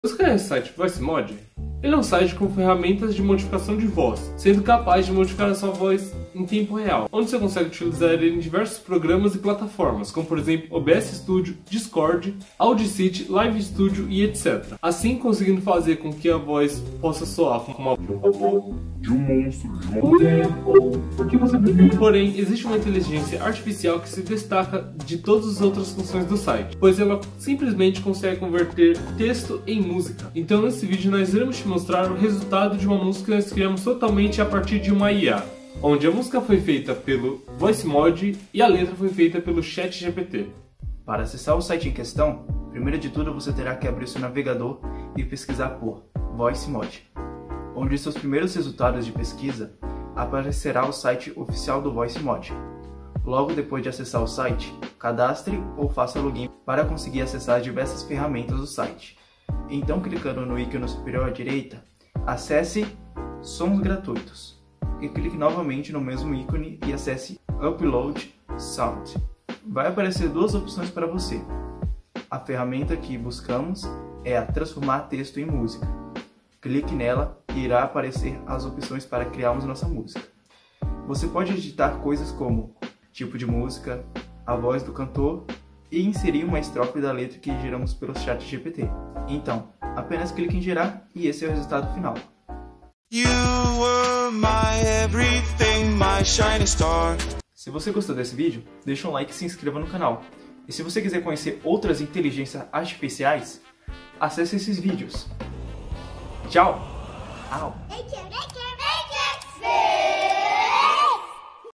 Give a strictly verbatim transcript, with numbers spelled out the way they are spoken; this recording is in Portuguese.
Você conhece o site VoiceMod? Ele é um site com ferramentas de modificação de voz, sendo capaz de modificar a sua voz em tempo real, onde você consegue utilizar ele em diversos programas e plataformas, como por exemplo O B S Studio, Discord, Audacity, Live Studio e etcétera. Assim conseguindo fazer com que a voz possa soar como uma voz de um monstro, de uma mulher, ou o que você preferir. Porém, existe uma inteligência artificial que se destaca de todas as outras funções do site, pois ela simplesmente consegue converter texto em música. Então nesse vídeo nós iremos te mostrar o resultado de uma música que nós criamos totalmente a partir de uma I A, onde a música foi feita pelo VoiceMod e a letra foi feita pelo ChatGPT. Para acessar o site em questão, primeiro de tudo você terá que abrir seu navegador e pesquisar por VoiceMod, onde seus primeiros resultados de pesquisa aparecerá o site oficial do VoiceMod. Logo depois de acessar o site, cadastre ou faça login para conseguir acessar diversas ferramentas do site. Então, clicando no ícone superior à direita, acesse Sons Gratuitos e clique novamente no mesmo ícone e acesse Upload Sound. Vai aparecer duas opções para você. A ferramenta que buscamos é a Transformar Texto em Música. Clique nela e irá aparecer as opções para criarmos nossa música. Você pode editar coisas como tipo de música, a voz do cantor e inserir uma estrofe da letra que geramos pelo ChatGPT. Então, apenas clique em gerar e esse é o resultado final. You were my everything, my shining star. Se você gostou desse vídeo, deixa um like e se inscreva no canal. E se você quiser conhecer outras inteligências artificiais, acesse esses vídeos. Tchau! Au.